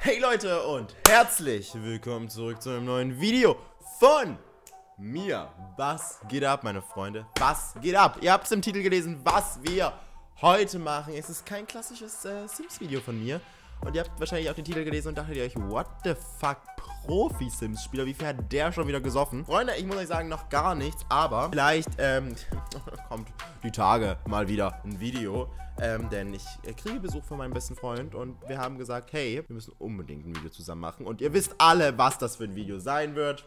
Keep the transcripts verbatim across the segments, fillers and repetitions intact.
Hey Leute und herzlich willkommen zurück zu einem neuen Video von mir. Was geht ab, meine Freunde? Was geht ab? Ihr habt es im Titel gelesen, was wir heute machen. Es ist kein klassisches äh, Sims-Video von mir. Und ihr habt wahrscheinlich auch den Titel gelesen und dachtet ihr euch, what the fuck, Profi-Sims-Spieler, wie viel hat der schon wieder gesoffen? Freunde, ich muss euch sagen, noch gar nichts, aber vielleicht ähm, kommt die Tage mal wieder ein Video, ähm, denn ich äh, kriege Besuch von meinem besten Freund und wir haben gesagt, hey, wir müssen unbedingt ein Video zusammen machen und ihr wisst alle, was das für ein Video sein wird.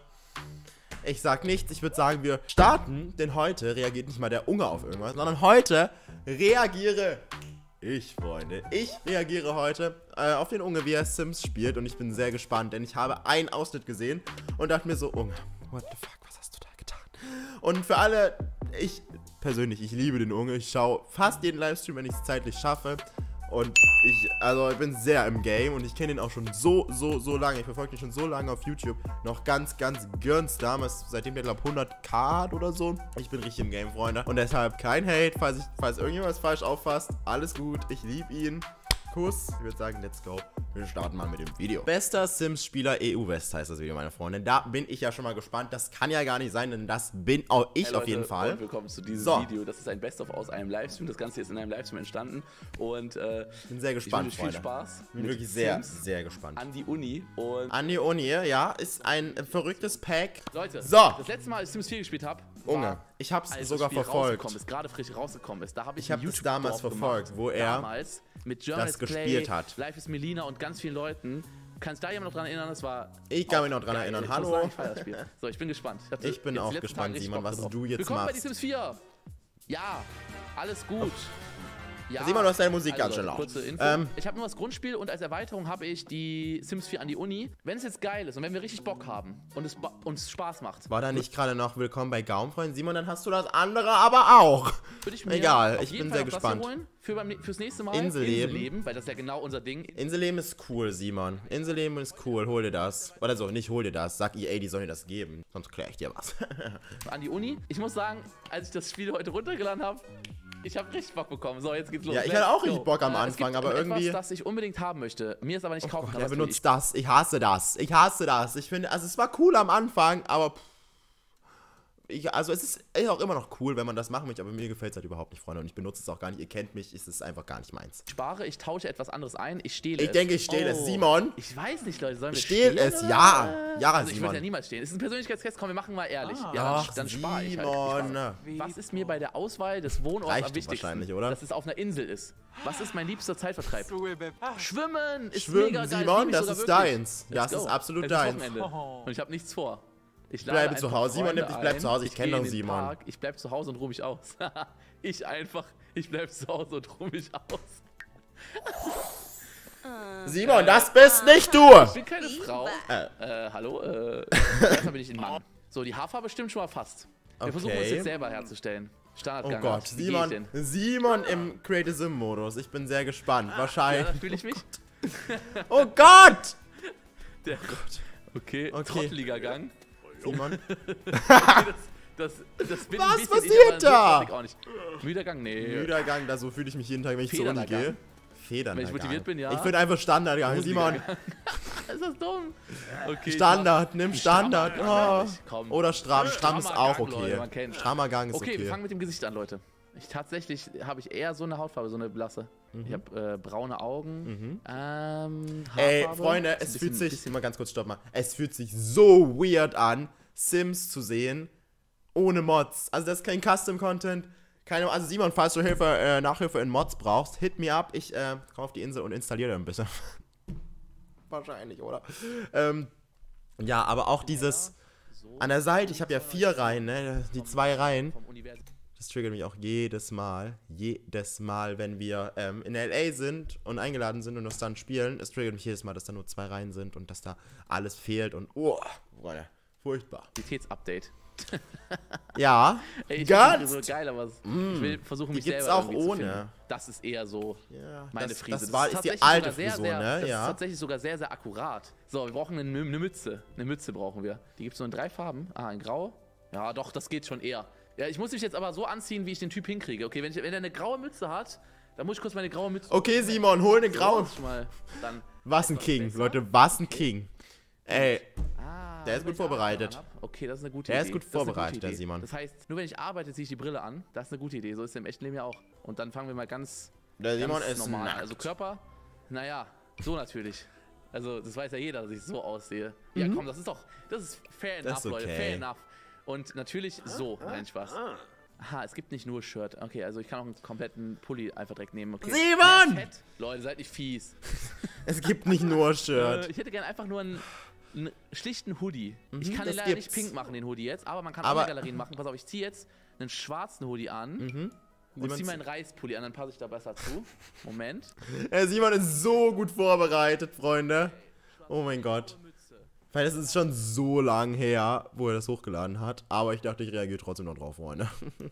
Ich sag nichts, ich würde sagen, wir starten, denn heute reagiert nicht mal der Unge auf irgendwas, sondern heute reagiere ich, Freunde. Ich reagiere heute äh, auf den Unge, wie er Sims spielt und ich bin sehr gespannt, denn ich habe einen Ausschnitt gesehen und dachte mir so, Unge, what the fuck, was hast du da getan? Und für alle, ich persönlich, ich liebe den Unge, ich schaue fast jeden Livestream, wenn ich es zeitlich schaffe und ich, also ich bin sehr im Game und ich kenne ihn auch schon so, so, so lange, ich verfolge ihn schon so lange auf YouTube, noch ganz, ganz ganz damals, seitdem der, glaube ich, hunderttausend hat oder so. Ich bin richtig im Game, Freunde. Und deshalb kein Hate, falls, ich, falls irgendjemand falsch auffasst. Alles gut, ich liebe ihn. Kuss. Ich würde sagen, let's go. Wir starten mal mit dem Video. Bester Sims-Spieler E U-West heißt das Video, meine Freunde. Da bin ich ja schon mal gespannt. Das kann ja gar nicht sein, denn das bin auch ich hey, auf jeden Leute, Fall. Und willkommen zu diesem so. Video. Das ist ein Best-of aus einem Livestream. Das Ganze ist in einem Livestream entstanden. Und äh, ich bin sehr gespannt, ich wünsche viel Freunde. Spaß. Bin wirklich sehr, sehr gespannt. An die Uni. Und an die Uni, ja, ist ein verrücktes Pack. Leute, so. Das letzte Mal, als ich Sims vier gespielt habe, Unge, ich habe es sogar verfolgt. Ist gerade frisch rausgekommen ist. Da habe ich, ich habe es damals verfolgt, gemacht, wo er damals mit German das Play, gespielt hat. Life is Melina und ganz vielen Leuten. Kannst du da jemand noch dran erinnern? Das war. Ich kann mich noch dran geil. erinnern. Ich Hallo. Sagen, ich feier das Spiel. So, ich bin gespannt. Ich, ich bin auch gespannt, Simon, was du jetzt Willkommen machst. bei die Sims vier. Ja, alles gut. Ja, Simon, du hast deine Musik also ganz schön Leute, laut. kurze Info. Ähm, ich habe nur das Grundspiel und als Erweiterung habe ich die Sims vier an die Uni. Wenn es jetzt geil ist und wenn wir richtig Bock haben und es uns Spaß macht. War da nicht gerade noch Willkommen bei Gaumfreund? Simon, dann hast du das andere aber auch. Würde ich mir Egal, auf ich jeden bin Fall sehr noch gespannt. Das hier holen für beim, fürs nächste Mal. Inselleben. Inselleben, weil das ist ja genau unser Ding. Inselleben ist cool, Simon. Inselleben ist cool, hol dir das. Oder so, nicht hol dir das. Sag E A, die sollen dir das geben. Sonst kläre ich dir was. An die Uni. Ich muss sagen, als ich das Spiel heute runtergeladen habe, ich habe richtig Bock bekommen. So, jetzt geht's los. Ja, ich hatte auch richtig Bock am äh, Anfang, es gibt aber irgendwie. Etwas, das ich unbedingt haben möchte. Mir ist aber nicht oh kaufen Gott, kann. er benutzt das. Ich hasse das. Ich hasse das. Ich finde, also es war cool am Anfang, aber. Pff, ich, also es ist, ist auch immer noch cool, wenn man das machen möchte, aber mir gefällt es halt überhaupt nicht, Freunde. Und ich benutze es auch gar nicht. Ihr kennt mich, es ist einfach gar nicht meins. Ich spare, ich tausche etwas anderes ein, ich stehle ich es. Ich denke, ich stehle oh. es. Simon. Ich weiß nicht, Leute, sollen wir stehlen es? Oder? Ja. Ja, also ich Simon. würde ja niemals stehlen. Es ist ein Persönlichkeitstest, komm, wir machen mal ehrlich. Ah. Ja, dann, Ach, dann spare ich halt. Simon. Ich Was ist mir bei der Auswahl des Wohnorts Reicht am wichtigsten? wahrscheinlich, oder? Dass es auf einer Insel ist. Was ist mein liebster Zeitvertreib? Schwimmen ist Schwimmen, mega geil. Simon, das, das ist wirklich. deins. Let's Das go. ist absolut Es deins. Wochenende. Und ich habe nichts vor. Ich bleibe zu Hause. Simon nimmt, ich bleib ein, zu Hause. Ich, ich kenne doch Simon. Park, ich bleib zu Hause und ruhe mich aus. ich einfach, ich bleib zu Hause und ruhe mich aus. Simon, das bist nicht du! Ich bin keine Frau. Äh, äh hallo? Äh, erstmal bin ich ein Mann. So, die Haarfarbe stimmt schon mal fast. Wir okay. versuchen es jetzt selber herzustellen. Oh Gott, Simon, Simon im Creative Sim Modus. Ich bin sehr gespannt. Ah, Wahrscheinlich. Ja, da fühle ich mich. Oh Gott! Der Gott. Okay, okay. Trotteliger Gang. Simon. das, das, das bin Was ein passiert ich, da? Auch nicht. Müder Gang, nee. Müder Gang, da so fühle ich mich jeden Tag, wenn ich zur Uni gehe. Federn. Wenn ich motiviert bin, ja. Ich würde einfach Standard Gang, Simon. Ist das dumm? Okay, Standard, nimm Standard. Strammer, oh. Oder stramm. Stramm ist auch Gang, okay. Leute, Strammer Gang ist okay. okay. Okay, wir fangen mit dem Gesicht an, Leute. Ich tatsächlich habe ich eher so eine Hautfarbe, so eine blasse. Mhm. Ich habe äh, braune Augen. Mhm. Ähm, Ey, Freunde, es bisschen, fühlt sich, mal ganz kurz, stopp mal. Es fühlt sich so weird an, Sims zu sehen, ohne Mods. Also das ist kein Custom-Content. Keine, also Simon, falls du Hilfe, äh, Nachhilfe in Mods brauchst, hit me up. Ich äh, komme auf die Insel und installiere da ein bisschen. Wahrscheinlich, oder? Ähm, ja, aber auch dieses an der Seite, ich habe ja vier Reihen, ne? Die zwei Reihen. Das triggert mich auch jedes Mal, jedes Mal, wenn wir ähm, in L A sind und eingeladen sind und das dann spielen. Es triggert mich jedes Mal, dass da nur zwei Reihen sind und dass da alles fehlt und oh, Freunde, furchtbar. Qualitätsupdate. Ja, Ey, ich ganz so geil, aber mm, ich will versuchen, mich die gibt's selber auch ohne. Zu finden. Das ist eher so ja, meine das, Frise. Das, war, das ist, ist die alte sehr, Frisur, sehr, ne? Das ja. ist tatsächlich sogar sehr, sehr akkurat. So, wir brauchen eine, eine Mütze. Eine Mütze brauchen wir. Die gibt es nur in drei Farben. Ah, in Grau. Ja, doch, das geht schon eher. Ja, ich muss mich jetzt aber so anziehen, wie ich den Typ hinkriege. Okay, wenn, ich, wenn er eine graue Mütze hat, dann muss ich kurz meine graue Mütze... Okay, Simon, hol eine graue... So, mal, dann Was ein Etwas King, besser. Leute, was ein King. Ey, Ah, Der ist nur gut wenn ich vorbereitet. Arbeit hab. Okay, das ist eine gute Der Idee. ist gut Das eine gute vorbereitet, der Idee. Simon. Das heißt, nur wenn ich arbeite, ziehe ich die Brille an. Das ist eine gute Idee. So ist es im echten Leben ja auch. Und dann fangen wir mal ganz, der Simon ganz ist normal an. nackt. Also Körper, naja, so natürlich. Also das weiß ja jeder, dass ich so aussehe. Ja komm, das ist doch, das ist fair enough, Das ist Leute, okay. fair enough. Und natürlich so, nein, Spaß. Aha, es gibt nicht nur Shirt. Okay, also ich kann auch einen kompletten Pulli einfach direkt nehmen. Okay. Simon! Mehr Fett. Leute, seid nicht fies. Es gibt nicht nur Äh, Shirt. ich hätte gerne einfach nur einen, einen schlichten Hoodie. ich Mhm, kann das den leider gibt's. nicht pink machen, den Hoodie jetzt, aber man kann Aber- andere Galerien machen. Pass auf, ich ziehe jetzt einen schwarzen Hoodie an Mhm. und Simon- ziehe meinen Reispulli an, dann passe ich da besser zu. Moment. Der Simon ist so gut vorbereitet, Freunde. Oh mein Gott. Mütze. Weil es ist schon so lang her, wo er das hochgeladen hat. Aber ich dachte, ich reagiere trotzdem noch drauf, Freunde.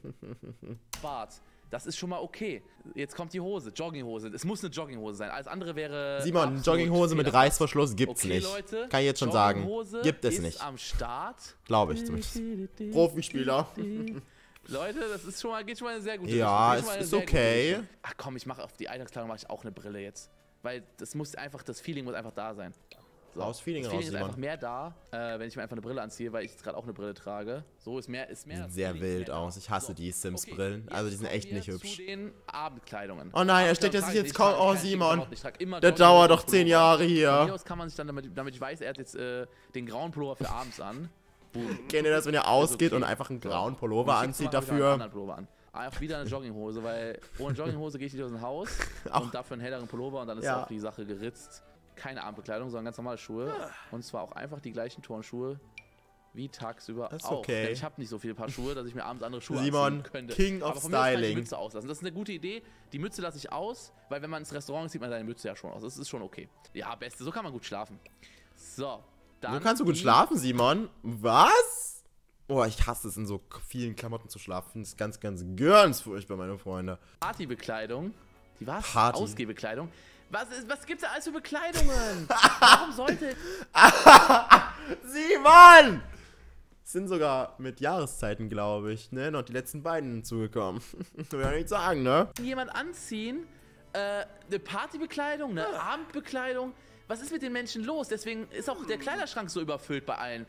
Bart. Das ist schon mal okay. Jetzt kommt die Hose, Jogginghose. Es muss eine Jogginghose sein. Alles andere wäre. Simon, absolut Jogginghose mit fehlerhaft. Reißverschluss gibt's Okay, nicht. Leute, Kann ich jetzt schon sagen. Jogginghose Gibt es ist nicht. am Start. Glaube ich zumindest. Profispieler. Leute, das ist schon mal, geht schon mal eine sehr gute Ja, Richtung. Geht es schon mal eine ist sehr gute okay. Richtung. Ach komm, ich mache auf die Alltagskleidung mache ich auch eine Brille jetzt. Weil das muss einfach, das Feeling muss einfach da sein. So, Raus, Feeling das raus, Feeling ist Simon. einfach mehr da, äh, wenn ich mir einfach eine Brille anziehe, weil ich jetzt gerade auch eine Brille trage. So ist mehr, ist mehr. Sieht das sehr Feeling ist wild mehr da. aus. Ich hasse die Sims-Brillen. jetzt Also die sind kommen echt wir nicht zu hübsch. den Abendkleidungen. Oh nein, er steckt Abendkleidung jetzt trage sich ich jetzt nicht, trage kaum. Oh, ich keine Simon. Klamotten. Ich trage immer Der Jogginghose dauert doch und zehn Pullover. Jahre Von hier. mir aus kann man sich dann, damit, damit ich weiß, er hat jetzt äh, den grauen Pullover für abends an. Boom. Kennt ihr das, wenn ihr ausgeht okay. und einfach einen grauen So. Pullover Und nächstes anzieht Mal habe ich noch einen dafür? anderen Pullover an. Einfach wieder eine Jogginghose, weil ohne Jogginghose gehe ich nicht aus dem Haus Auch- und dafür einen helleren Pullover und dann ist Ja. auch die Sache geritzt. Keine Abendbekleidung, sondern ganz normale Schuhe. Und zwar auch einfach die gleichen Turnschuhe wie tagsüber Das ist auch. okay. Denn ich habe nicht so viele Paar Schuhe, dass ich mir abends andere Schuhe Simon, anziehen könnte. King of Aber von mir aus kann ich die Styling. Mütze auslassen. Das ist eine gute Idee. Die Mütze lasse ich aus, weil wenn man ins Restaurant ist, sieht man seine Mütze ja schon aus. Das ist schon okay. Ja, Beste. So kann man gut schlafen. So. Dann Du kannst so gut die schlafen, Simon. Was? Oh, ich hasse es, in so vielen Klamotten zu schlafen. Das ist ganz, ganz, ganz furchtbar, meine Freunde. Partybekleidung. Die was? Party. Ausgehbekleidung. Was, ist, was gibt's da alles für Bekleidungen? Warum sollte... Simon! Es sind sogar mit Jahreszeiten, glaube ich, ne? Noch die letzten beiden hinzugekommen. Will ja nicht sagen, ne? jemand anziehen? Äh, eine Partybekleidung, eine Abendbekleidung? Was ist mit den Menschen los? Deswegen ist auch der Kleiderschrank so überfüllt bei allen.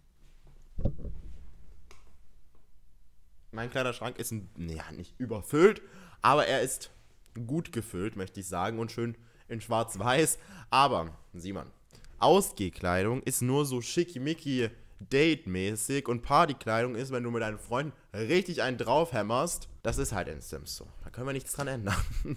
Mein Kleiderschrank ist, ein, ja, nicht überfüllt, aber er ist gut gefüllt, möchte ich sagen, und schön in schwarz-weiß. Aber, Simon, Ausgehkleidung ist nur so schickimicki Date-mäßig und Partykleidung ist, wenn du mit deinen Freunden richtig einen draufhämmerst. Das ist halt in Sims so. Da können wir nichts dran ändern.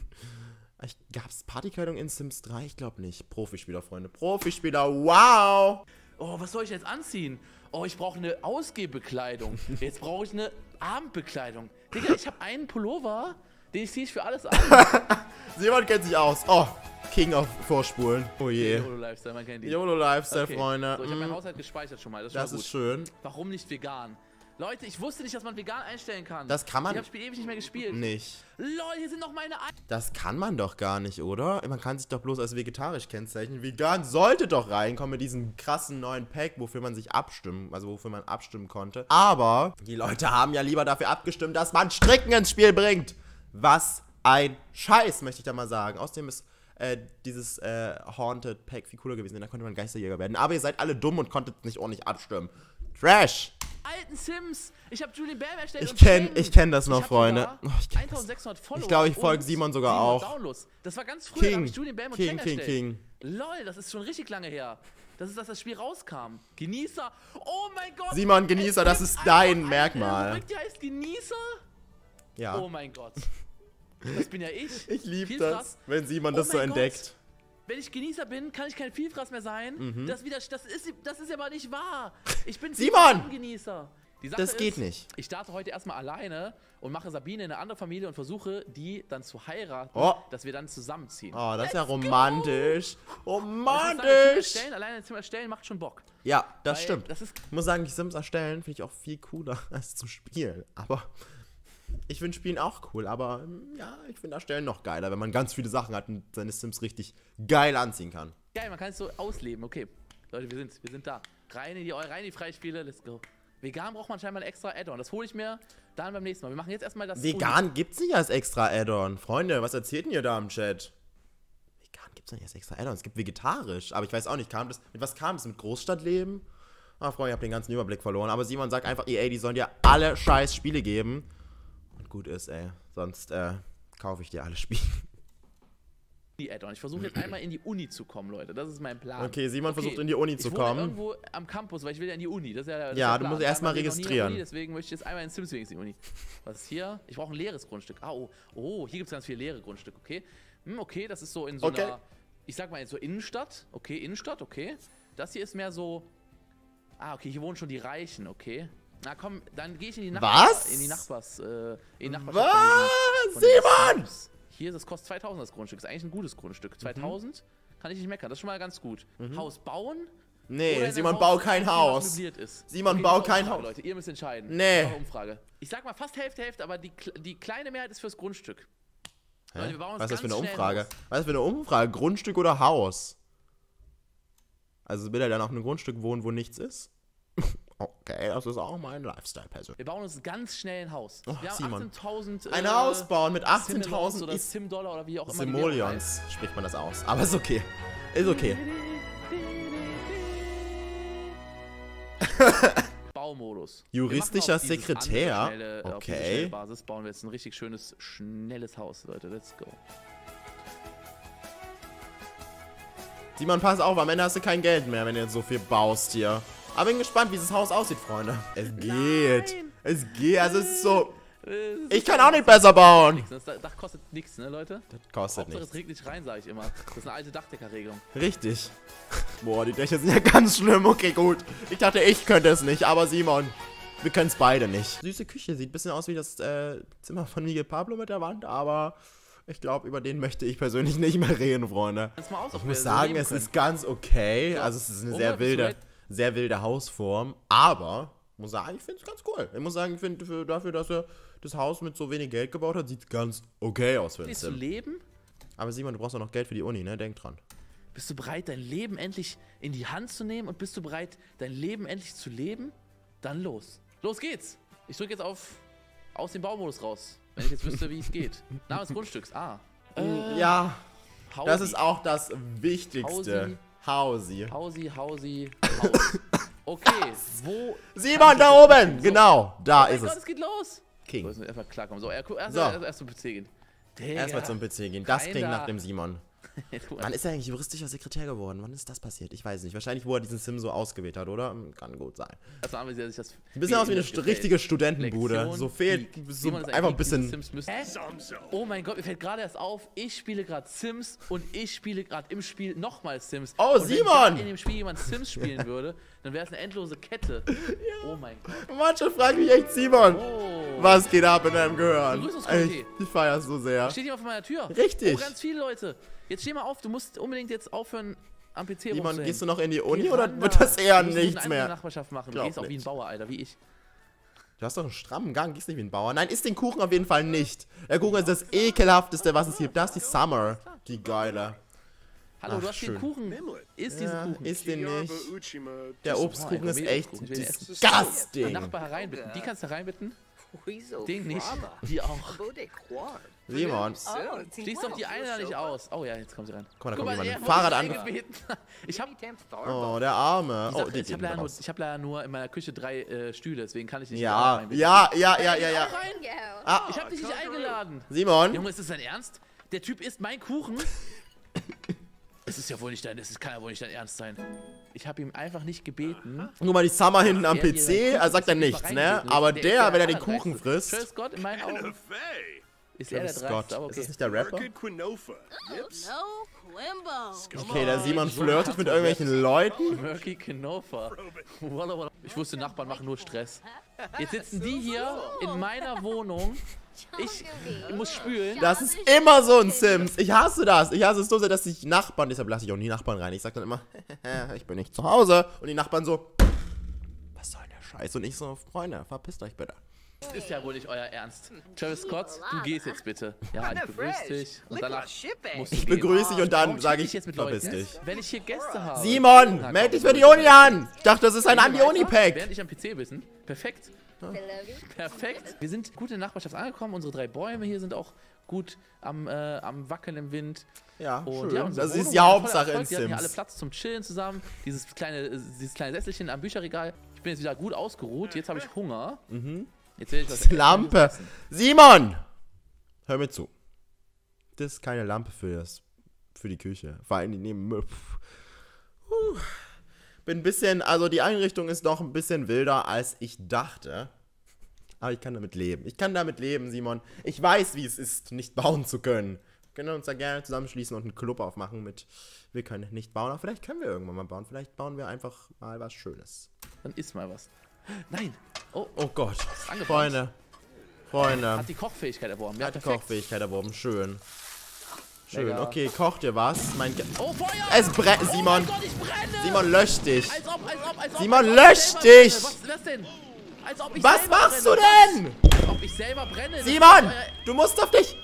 Gab es Partykleidung in Sims drei? Ich glaube nicht. Profispieler, Freunde. Profispieler, wow! Oh, was soll ich jetzt anziehen? Oh, ich brauche eine Ausgehbekleidung. Jetzt brauche ich eine Abendbekleidung. Digga, ich habe einen Pullover, den ziehe ich für alles an. Simon kennt sich aus. Oh, King of Vorspulen. Oh je. YOLO Lifestyle, man kennt die. YOLO Lifestyle, Okay. Freunde. So, ich habe meinen Mm, Haushalt gespeichert schon mal. Das ist, das schon mal ist gut. schön. Warum nicht vegan? Leute, ich wusste nicht, dass man vegan einstellen kann. Das kann man Ich habe Spiel ewig nicht mehr gespielt. nicht. Lol, hier sind noch meine Ei. Das kann man doch gar nicht, oder? Man kann sich doch bloß als vegetarisch kennzeichnen. Vegan sollte doch reinkommen mit diesem krassen neuen Pack, wofür man sich abstimmen, also wofür man abstimmen konnte. Aber die Leute haben ja lieber dafür abgestimmt, dass man Stricken ins Spiel bringt. Was ein Scheiß, möchte ich da mal sagen. Außerdem ist äh, dieses äh, Haunted Pack viel cooler gewesen, denn da konnte man Geisterjäger werden. Aber ihr seid alle dumm und konntet nicht ordentlich abstimmen. Trash! Alten Sims. Ich habe Julian Bam erstellt Ich und kenn- Shane. ich kenn das noch, Ich hab Freunde. sogar Oh, ich kenn das. eintausendsechshundert Follower. Ich glaube, ich folge und Simon sogar siebenhundert auch. Downloads. Das war ganz früh, da King, habe ich Julian Bam und King, Shane King, erstellt. King. Lol, das ist schon richtig lange her. Das ist, dass das Spiel rauskam. Genießer. Oh mein Gott. Simon, Genießer, Es das gibt ist einfach dein eine Merkmal. Rubrik, die heißt Genießer? Ja. Oh mein Gott. Das bin ja ich. Ich liebe Viel das, krass. wenn Simon Oh das so mein Gott. entdeckt. Wenn ich Genießer bin, kann ich kein Vielfraß mehr sein. Mhm. Das, wieder, das, ist, das ist aber nicht wahr. Ich bin Simon! Genießer. Die Sache Das geht ist, nicht. Ich starte heute erstmal alleine und mache Sabine in eine andere Familie und versuche, die dann zu heiraten, Oh. dass wir dann zusammenziehen. Oh, das ist ja Let's go! romantisch. Ich muss sagen, Zimmer Romantisch. erstellen, alleine ein Zimmer erstellen macht schon Bock. Ja, das Weil stimmt. Das ist, Ich muss sagen, die Sims erstellen finde ich auch viel cooler als zu spielen. Aber ich finde Spielen auch cool. Aber mm, ja, ich finde Erstellen noch geiler, wenn man ganz viele Sachen hat und seine Sims richtig geil anziehen kann. geil, man kann es so ausleben. Okay, Leute, wir sind, wir sind da. Rein in die, rein in die Freispiele, let's go. Vegan braucht man scheinbar ein extra Add-on. Das hole ich mir dann beim nächsten Mal. Wir machen jetzt erstmal das. Vegan gibt's nicht als extra Add-on. Freunde, was erzählt denn ihr da im Chat? Vegan gibt's gibt's denn jetzt extra Add-ons? Es gibt vegetarisch, aber ich weiß auch nicht, kam das, mit was kam das? Mit Großstadtleben? Ah, Freunde, ich habe den ganzen Überblick verloren. Aber Simon sagt einfach, E A, die sollen dir alle scheiß Spiele geben. Und gut ist, ey. Sonst, äh, kaufe ich dir alle Spiele. Die Add-on. Ich versuche jetzt einmal in die Uni zu kommen, Leute. Das ist mein Plan. Okay, Simon okay. versucht in die Uni zu ich wohne kommen. irgendwo am Campus, weil ich will ja in die Uni. Das ist ja, das ja, ist der du musst Plan. erstmal Uni, registrieren. deswegen möchte ich jetzt einmal in Sims in die Uni. Was ist hier? Ich brauche ein leeres Grundstück. Ah, oh, oh, hier gibt es ganz viele leere Grundstücke. Okay, hm, okay, das ist so in so okay. einer, ich sag mal, in so Innenstadt. Okay, Innenstadt, okay. Das hier ist mehr so, ah, okay, hier wohnen schon die Reichen, okay. Na komm, dann gehe ich in die Nachbars. Was? In die Nachbars, äh, in die Nachbarschaft. Was? Von diesen, von Simon! Sims. Hier, das kostet zweitausend das Grundstück. Ist eigentlich ein gutes Grundstück. zweitausend mhm. kann ich nicht meckern. Das ist schon mal ganz gut. Mhm. Haus bauen? Nee, Simon, bau kein Haus. Ist. Simon, okay, bau Umfrage, kein Haus. Leute, ihr müsst entscheiden. Nee. Umfrage. Ich sag mal fast Hälfte, Hälfte, aber die, die kleine Mehrheit ist fürs Grundstück. Hä? Leute, wir bauen uns Was ist das für eine ganz schnell Umfrage? ein Haus. Was ist das für eine Umfrage? Grundstück oder Haus? Also will er dann auf einem Grundstück wohnen, wo nichts ist? Okay, das ist auch mein Lifestyle persönlich. Wir bauen uns ganz schnell ein Haus. Oh, wir haben Simon. achtzehntausend. Ein äh, Haus bauen mit Simoleons achtzehntausend oder ist Sim-Dollar oder wie auch immer. die Währung Simoleons spricht man das aus. Aber ist okay. Ist okay. Baumodus. Juristischer Wir machen auf dieses Sekretär. andere Schnelle, Auf diese Okay. schnelle Basis bauen wir jetzt ein richtig schönes, schnelles Haus, Leute. Let's go. Simon, pass auf, am Ende hast du kein Geld mehr, wenn du jetzt so viel baust hier. Aber bin gespannt, wie dieses Haus aussieht, Freunde. Es geht. Nein. Es geht. Also es ist so. Äh, das Ich ist kann ja auch nicht besser bauen. nix. Das Dach kostet nichts, ne, Leute? Das kostet Hauptsache, nichts. es regnet nicht rein, sage ich immer. Das ist eine alte Dachdeckerregelung. Richtig. Boah, die Dächer sind ja ganz schlimm. Okay, gut. Ich dachte, ich könnte es nicht, aber Simon, wir können es beide nicht. Süße Küche, sieht ein bisschen aus wie das äh, Zimmer von Miguel Pablo mit der Wand, aber ich glaube, über den möchte ich persönlich nicht mehr reden, Freunde. Jetzt mal aus, ob Ich wir muss so sagen, leben es können. ist ganz okay. Ja. Also es ist eine Oma, sehr bist du wilde, bereit? sehr wilde Hausform, aber ich muss sagen, ich finde es ganz cool. Ich muss sagen, ich finde für- dafür, dass er das Haus mit so wenig Geld gebaut hat, sieht es ganz okay aus für ein Willst du Sim. leben? Aber Simon, du brauchst auch noch Geld für die Uni, ne? Denk dran. Bist du bereit, dein Leben endlich in die Hand zu nehmen? Und bist du bereit, dein Leben endlich zu leben? Dann los. Los geht's. Ich drücke jetzt auf aus dem Baumodus raus. Wenn ich jetzt wüsste, wie es geht. Name des Grundstücks. Ah. Äh, Ja, Hausi. das ist auch das Wichtigste. Hausi. Hausi, Hausi, Haus. Okay, wo... Simon, da oben! So. Genau, da Oh mein ist Gott, es. es geht los. So, King. jetzt müssen wir erstmal klarkommen. So, erst, erst, So. erst, erst zum P C gehen. Digga. Erstmal zum P C gehen. Das Rein klingt da. nach dem Simon. Du- Wann ist er eigentlich juristischer Sekretär geworden? Wann ist das passiert? Ich weiß nicht. Wahrscheinlich, wo er diesen Sim so ausgewählt hat, oder? Kann gut sein. Erstmal haben wir sich das... Ein bisschen aus wie eine das gefällt. richtige Studentenbude. Lektion, So fehlt die- so Simon ist einfach ein Geek, diese bisschen. Sims müssen- Hä? Oh mein Gott, mir fällt gerade erst auf, ich spiele gerade Sims und ich spiele gerade im Spiel nochmal Sims. Oh, und wenn Simon! gerade in dem Spiel jemand Sims spielen würde, dann wäre es eine endlose Kette. Oh mein Gott. Manche fragen mich echt, Simon, Oh. was geht ab in deinem Gehirn? Begrüßungskomitee. Ich, ich feier so sehr. Steht jemand vor meiner Tür? Richtig. Oh, ganz viele Leute. Jetzt steh mal auf, du musst unbedingt jetzt aufhören, am P C Simon, rumzuhängen. gehst du noch in die Uni Geh oder ran wird da. das eher Du musst nichts eine mehr? Nachbarschaft machen. Du Glaub gehst auch wie ein nicht. Bauer, Alter, wie ich. Du hast doch einen strammen Gang, gehst nicht wie ein Bauer. Nein, isst den Kuchen auf jeden Fall nicht. Der Kuchen ist das ekelhafteste, was es gibt. Das ist die Summer. Die geile. Hallo, Ach, du hast schön. den Kuchen. Iss diesen Ja, Kuchen. isst den nicht. Der Oh, Obstkuchen ein ist echt Obstkuchen. Ich will den essen. Die disgusting. Nachbar hereinbitten. Die kannst du hereinbitten. Den nicht. Die auch. Simon. Schließ doch die eine da nicht aus. Oh ja, jetzt kommt sie rein. Guck mal, da Guck kommt mal, jemand er mit dem wurde Fahrrad nicht an. eingebeten. Ich hab, Oh, der Arme. die Oh, Sache die ist, ich habe gehen leider, nur- raus. ich hab leider nur in meiner Küche drei äh, Stühle, deswegen kann ich nicht Ja, reinbitten. ja, ja, ja, ja, ja. Auch rein? Ah, Ich hab dich nicht eingeladen. Simon. Junge, ist das dein Ernst? Der Typ isst meinen Kuchen? Es ist ja wohl nicht dein, es kann ja wohl nicht dein Ernst sein. Ich habe ihm einfach nicht gebeten. Guck mal, die Summer hinten am Der P hier C, seinen er Kuchen sagt dann isst, nichts, nicht ne? reingebeten. Aber Der ist der, der wenn er den Allerdreiste. Kuchen frisst. Travis Scott, in meinen Augen ist er der Travis Scott. Dreiste, aber Ist das okay. nicht der Rapper? Quinofa. Yips. No, Quimbo. Okay, der Simon So flirtet kannst mit du irgendwelchen Leuten. Murky Kenofa. Walla, walla. Ich wusste, Nachbarn machen nur Stress. Jetzt sitzen die hier in meiner Wohnung. Ich muss spülen. Das ist immer so ein Sims. Ich hasse das. Ich hasse es so sehr, dass sich Nachbarn, deshalb lasse ich auch nie Nachbarn rein. Ich sag dann immer, ich bin nicht zu Hause. Und die Nachbarn so, was soll der Scheiß? Und ich so, Freunde, verpisst euch bitte. Das ist ja wohl nicht euer Ernst. Travis Scott, du gehst jetzt bitte. Ja, ich begrüße dich. Und danach musst du Ich gehen. begrüße dich und dann Warum sage chatte ich, jetzt mit verpiss Leuten? dich. Wenn ich hier Gäste habe. Simon, Na, meld komm, dich für die Leute. Uni an. Ich dachte, das ist ein Gehen wir weiter? Anti-Uni-Pack. Während ich am P C bin. Perfekt. Perfekt. Wir sind gut in der Nachbarschaft angekommen. Unsere drei Bäume hier sind auch gut am, äh, am Wackeln im Wind. Ja, Und schön. ja, unsere Das Wohnung ist die war voller Hauptsache in Erfolg. Wir hatten hier alle Sims. Platz zum Chillen zusammen. Dieses kleine, äh, dieses kleine Sesselchen am Bücherregal. Ich bin jetzt wieder gut ausgeruht. Jetzt habe ich Hunger. Mhm. Jetzt will ich was Lampe. essen. Simon! Hör mir zu. Das ist keine Lampe für, das, für die Küche. Vor allem die neben... Uh. Bin ein bisschen... Also die Einrichtung ist doch ein bisschen wilder, als ich dachte. Aber ich kann damit leben. Ich kann damit leben, Simon. Ich weiß, wie es ist, nicht bauen zu können. Wir können uns da gerne zusammenschließen und einen Club aufmachen mit... Wir können nicht bauen, aber vielleicht können wir irgendwann mal bauen. Vielleicht bauen wir einfach mal was Schönes. Dann isst mal was. Nein! Oh, Oh Gott. angebrannt. Freunde. Freunde. Hat die Kochfähigkeit erworben. Ja, Hat die perfekt. Kochfähigkeit erworben. Schön. Schön. Lecker. Okay, kocht ihr was? Mein Ge Oh, Feuer! Es brennt. Oh Simon. mein Gott, ich brenne! Simon, lösch dich. Als ob, als ob, als ob. Simon, als ob lösch ich selber dich! brenne. Was, was denn? Als ob ich Was selber machst brenne. du denn? Als ob ich selber brenne. Das Simon, ist euer- du musst auf dich.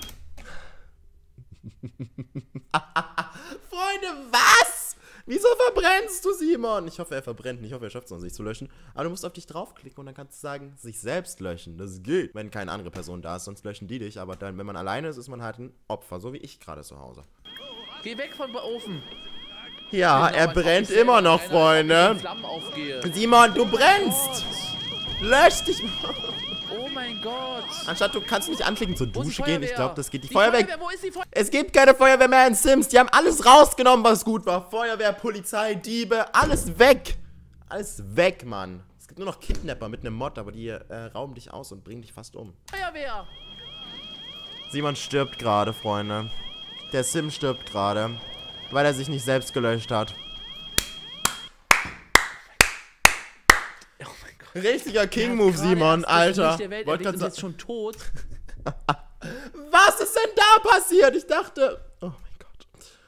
Freunde, was? Wieso verbrennst du, Simon? Ich hoffe, er verbrennt nicht. Ich hoffe, er schafft es noch, sich zu löschen. Aber du musst auf dich draufklicken und dann kannst du sagen, sich selbst löschen. Das geht, wenn keine andere Person da ist, sonst löschen die dich. Aber dann, wenn man alleine ist, ist man halt ein Opfer. So wie ich gerade zu Hause. Geh weg vom Ofen. Ja, Genau, er als ob brennt ich selber immer noch, einer- Freunde. in Flammen aufgehe. Simon, du brennst. Lösch dich. Oh mein Gott. Anstatt du kannst nicht anklicken zur Wo ist die Dusche gehen. Ich Feuerwehr? glaube, das geht. Die, Die Feuerwehr. Wo ist die Feuerwehr? Es gibt keine Feuerwehr mehr in Sims. Die haben alles rausgenommen, was gut war. Feuerwehr, Polizei, Diebe, alles weg. Alles weg, Mann. Es gibt nur noch Kidnapper mit einem Mod, aber die äh, rauben dich aus und bringen dich fast um. Feuerwehr. Simon stirbt gerade, Freunde. Der Sim stirbt gerade, weil er sich nicht selbst gelöscht hat. Oh mein Gott. Richtiger Er King-Move, hat gerade Simon, erst das Alter. Licht der Welt Wollt erblickt grad und ist sa- schon tot. Was ist denn da passiert? Ich dachte... Oh mein Gott.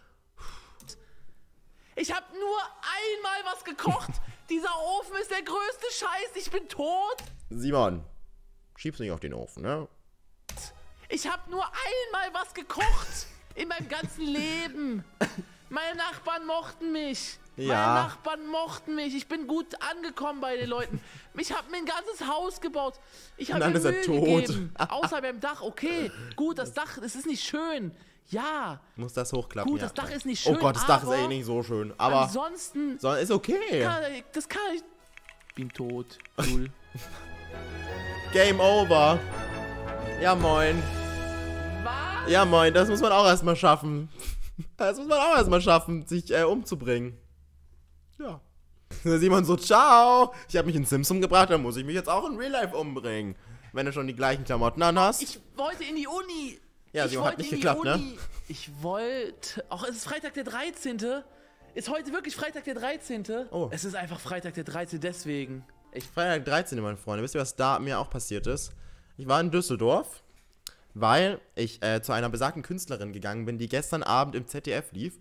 Ich habe nur einmal was gekocht. Dieser Ofen ist der größte Scheiß. Ich bin tot. Simon, schieb's nicht auf den Ofen, ne? Ich habe nur einmal was gekocht. In meinem ganzen Leben. Meine Nachbarn mochten mich. Ja. Meine Nachbarn mochten mich. Ich bin gut angekommen bei den Leuten. Ich habe mir ein ganzes Haus gebaut. Ich habe dann mir ist er Mühe tot. gegeben. Außer beim Dach. Okay, gut, das Dach, es ist nicht schön. Ja, Muss das hochklappen, gut, ja. das Dach ist nicht Oh schön. Gott, das Dach ist aber eh nicht so schön. Aber ansonsten, so, ist okay. kann, das kann ich... Bin tot. Null. Game over. Ja, moin. Was? Ja, moin, das muss man auch erstmal schaffen. Das muss man auch erstmal schaffen, sich äh, umzubringen. Ja. Simon so, ciao. Ich habe mich in Sims umgebracht, dann muss ich mich jetzt auch in Real Life umbringen. Wenn du schon die gleichen Klamotten anhast. Ich wollte in die Uni. Ja, ich Simon, hat wollte nicht in die geklappt, ne? Uni. Ich wollte... Ach, es ist Freitag der dreizehnte Ist heute wirklich Freitag der dreizehnte Oh. Es ist einfach Freitag der dreizehnte deswegen. Ich Freitag dreizehnte, meine Freunde. Wisst ihr, was da mir auch passiert ist? Ich war in Düsseldorf, weil ich äh, zu einer besagten Künstlerin gegangen bin, die gestern Abend im Z D F lief.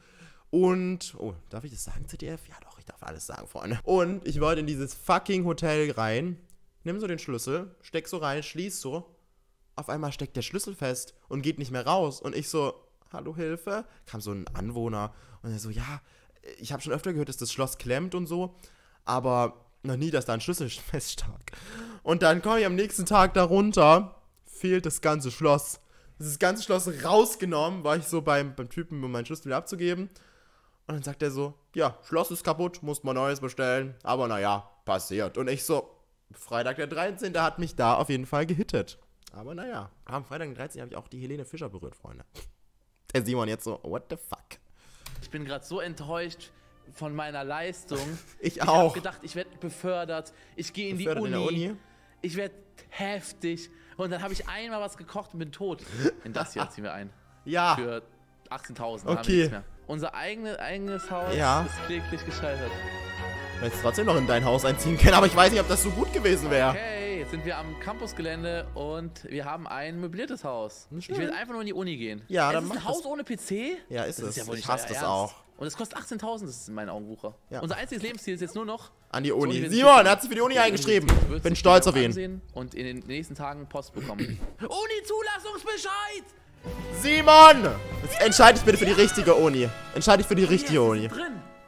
Und, oh, darf ich das sagen, Z D F? Ja doch, ich darf alles sagen, Freunde. Und ich wollte in dieses fucking Hotel rein, nimm so den Schlüssel, steck so rein, schließ so. Auf einmal steckt der Schlüssel fest und geht nicht mehr raus. Und ich so, hallo, Hilfe? Kam so ein Anwohner und er so, ja, ich habe schon öfter gehört, dass das Schloss klemmt und so, aber noch nie, dass da ein Schlüssel feststak. Und dann komme ich am nächsten Tag da runter, fehlt das ganze Schloss. Das ganze Schloss rausgenommen, war ich so beim, beim Typen, um meinen Schlüssel wieder abzugeben. Und dann sagt er so, ja, Schloss ist kaputt, muss man neues bestellen. Aber naja, passiert. Und ich so, Freitag der dreizehnte hat mich da auf jeden Fall gehittet. Aber naja, am Freitag den dreizehnten habe ich auch die Helene Fischer berührt, Freunde. Der Simon jetzt so, what the fuck? Ich bin gerade so enttäuscht von meiner Leistung. Ich Ich auch. habe gedacht, ich werde befördert. Ich gehe in die Befördert Uni. in der Uni? Ich werde heftig. Und dann habe ich einmal was gekocht und bin tot. In das hier ziehen wir ein. Ja, Für achtzehntausend. Okay. Haben wir nichts mehr. Unser eigene, eigenes Haus Ja. ist kläglich gescheitert. ich hätte trotzdem noch in dein Haus einziehen können, aber ich weiß nicht, ob das so gut gewesen wäre. Okay, jetzt sind wir am Campusgelände und wir haben ein möbliertes Haus. Ich Schön. will einfach nur in die Uni gehen. Ja, es dann ist mach ein Haus das. ohne P C? Ja, ist Das es. ja wohl Ich nicht hasse euer das Ernst. auch. Und es kostet achtzehntausend, das ist in meinen Augen Wucher. Ja. Unser einziges Lebensziel ist jetzt nur noch... An die zur Uni. Universität Simon, gehen. er hat sich für die Uni Die eingeschrieben. Universität wird Bin sich stolz genau auf ihn. ansehen Und in den nächsten Tagen Post bekommen. Uni-Zulassungsbescheid! Simon! Jetzt entscheide dich bitte für die richtige Uni. Entscheide dich für die richtige Yes, Uni. ist drin.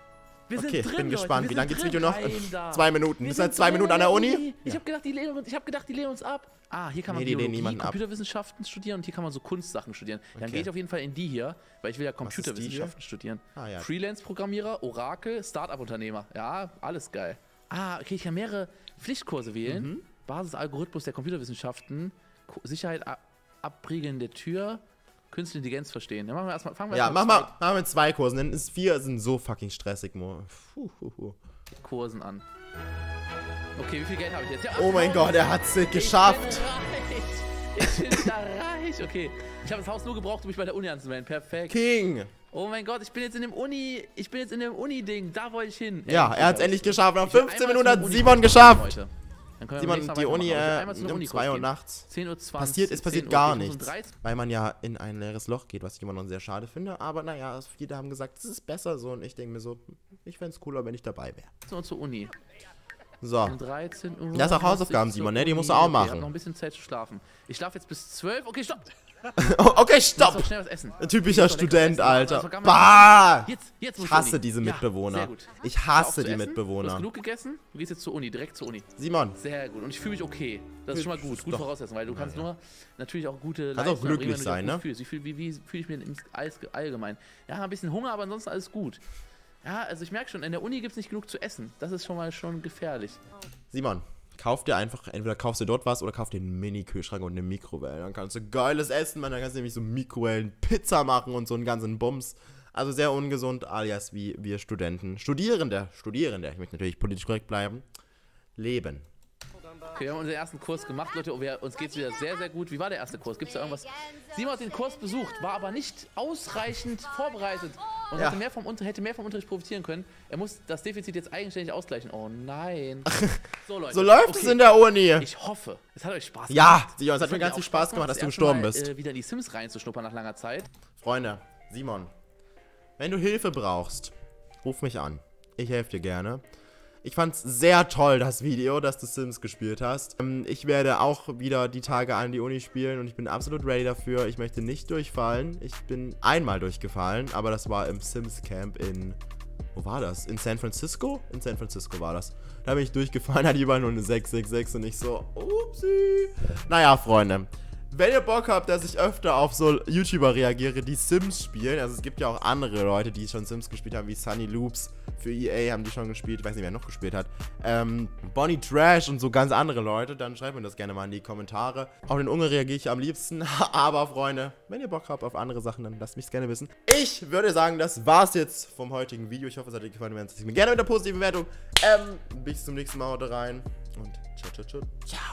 Wir sind Okay, drin, ich bin Leute. gespannt. Wir Wie lange sind geht's Video drin. noch? Rein da. Zwei Minuten. Wir Bist sind du jetzt zwei drin Minuten an der Uni? Ich Ja. habe gedacht, die lehnen uns, ich hab gedacht, die lehnen uns ab. Ah, hier kann man Nee, die lehnen Biologie, niemanden ab. Computerwissenschaften studieren und hier kann man so Kunstsachen studieren. Dann Okay. gehe ich auf jeden Fall in die hier, weil ich will ja ist die Computerwissenschaften studieren. Ah, ja. Freelance-Programmierer, Orakel, Start-up-Unternehmer. Ja, alles geil. Ah, okay, ich kann mehrere Pflichtkurse wählen. Mhm. Basisalgorithmus der Computerwissenschaften, Ko- Sicherheit ab abriegeln der Tür, Künstliche Intelligenz verstehen. Dann machen wir erstmal, fangen wir Ja, erst mach mal, mach mal mit zwei Kursen, denn ist vier sind so fucking stressig, Mo. Puh, puh, puh. mit Kursen an. Okay, wie viel Geld habe ich jetzt? Ja, Oh mein Gott, er hat's geschafft. Ich bin reich. Ich bin da reich. Okay, ich habe das Haus nur gebraucht, um mich bei der Uni anzumelden. Perfekt. King. Oh mein Gott, ich bin jetzt in dem Uni, ich bin jetzt in dem Uni-Ding. Da wollte ich hin. Ja, Endlich er hat's aus. endlich geschafft. Nach Ich will fünfzehn einmal Minuten zum hat Uni Simon gehen geschafft. heute. Dann können wir Simon, beim nächsten Mal die Uni weitermachen. Aber ich will äh, einmal zu einer um Uni zwei Uhr gehen. nachts. zehn Uhr zwanzig. Passiert, es passiert zehn Uhr, gar ich muss um nichts. dreizehn Weil man ja in ein leeres Loch geht, was ich immer noch sehr schade finde. Aber naja, viele haben gesagt, es ist besser so. Und ich denke mir so, ich fände es cooler, wenn ich dabei wäre. Uhr zur Uni. So. Um dreizehn Uhr. Das ist auch muss Hausaufgaben, ich zur Simon, ne? Die Uni. musst du auch Okay, Ich machen. habe noch ein bisschen Zeit zu schlafen. Ich schlafe jetzt bis zwölf. Okay, stopp. Oh, okay, Ich muss stopp. doch schnell was essen. Typischer Ich muss doch Student, leckeres Essen machen. Alter. Also, kann man- Bah! Jetzt, jetzt muss Ich zur hasse Uni. diese Ja, Mitbewohner. sehr gut. Ich Hör auf hasse zu die essen. Du Mitbewohner. hast genug gegessen. Du gehst jetzt zur Uni, direkt zur Uni. Simon, Sehr gut. Und ich fühle mich okay. Das ist schon mal gut. Gut Doch. voraussetzen, weil du kannst nur natürlich auch gute Kannst auch Leistungen glücklich erbringen, wenn sein, du dich auch ne? gut fühlst. Wie, fühl- wie, wie fühle ich mich denn im All- allgemein? Ja, ein bisschen Hunger, aber ansonsten alles gut. Ja, also ich merke schon, in der Uni gibt es nicht genug zu essen. Das ist schon mal schon gefährlich. Simon, kauf dir einfach, entweder kaufst du dort was oder kauf dir einen Mini-Kühlschrank und eine Mikrowelle. Dann kannst du geiles Essen machen, dann kannst du nämlich so Mikrowellen-Pizza machen und so einen ganzen Bums. Also sehr ungesund, alias wie wir Studenten, Studierende, Studierende, ich möchte natürlich politisch korrekt bleiben, leben. Okay, wir haben unseren ersten Kurs gemacht, Leute. Oh, wir, uns geht es wieder sehr, sehr gut. Wie war der erste Kurs? Gibt es da irgendwas? Simon hat den Kurs besucht, war aber nicht ausreichend vorbereitet und Ja. hatte mehr vom Unter hätte mehr vom Unterricht profitieren können. Er muss das Defizit jetzt eigenständig ausgleichen. Oh nein. So, Leute. So läuft es in der Uni. Ich hoffe, es hat euch Spaß Ja, gemacht. Simon, es hat mir hat ganz mir viel auch Spaß gemacht, dass das du erste gestorben Mal, bist. Äh, wieder in die Sims reinzuschnuppern nach langer Zeit. Freunde, Simon, wenn du Hilfe brauchst, ruf mich an. Ich helfe dir gerne. Ich fand's sehr toll, das Video, dass du Sims gespielt hast. Ähm, Ich werde auch wieder die Tage an die Uni spielen und ich bin absolut ready dafür. Ich möchte nicht durchfallen. Ich bin einmal durchgefallen, aber das war im Sims Camp in... Wo war das? In San Francisco? In San Francisco war das. Da bin ich durchgefallen, hatte überall nur eine sechs sechs sechs und ich so, upsi. Naja, Freunde. Wenn ihr Bock habt, dass ich öfter auf so YouTuber reagiere, die Sims spielen, also es gibt ja auch andere Leute, die schon Sims gespielt haben, wie Sunny Loops, für E A haben die schon gespielt, ich weiß nicht, wer noch gespielt hat, ähm, Bonnie Trash und so ganz andere Leute, dann schreibt mir das gerne mal in die Kommentare. Auf den Unge reagiere ich am liebsten, aber Freunde, wenn ihr Bock habt auf andere Sachen, dann lasst mich gerne wissen. Ich würde sagen, das war's jetzt vom heutigen Video, ich hoffe, es hat euch gefallen, wenn es mir gerne mit einer positiven Bewertung. Ähm, bis zum nächsten Mal, haut rein und ciao, ciao, ciao, ciao.